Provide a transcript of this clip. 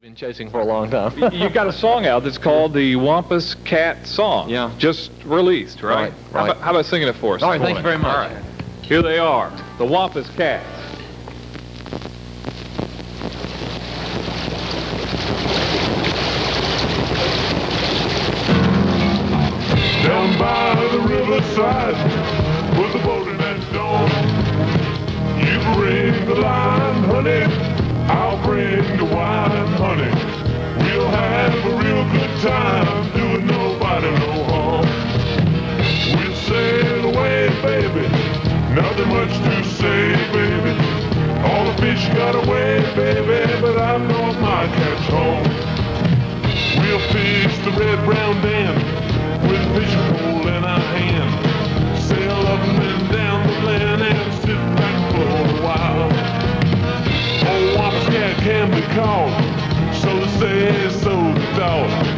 Been chasing for a long time. You've got a song out that's called the Wampus Cat Song. Yeah. Just released, right? Right. How about singing it for us? All right, thank you very much. All right. Here they are, the Wampus Cats. Down by the riverside, with the boating at dawn. You bring the line, honey. I'll bring the wine, honey. We'll have a real good time, doing nobody no harm. We'll sail away, baby. Nothing much to say, baby. All the fish got away, baby, but I brought my catch home. We'll fish the red-brown dam with a fishing pole in our hand. Sail up and down the land and sit back for a while. Old Wampus Cat can be caught, so they say, so the thought.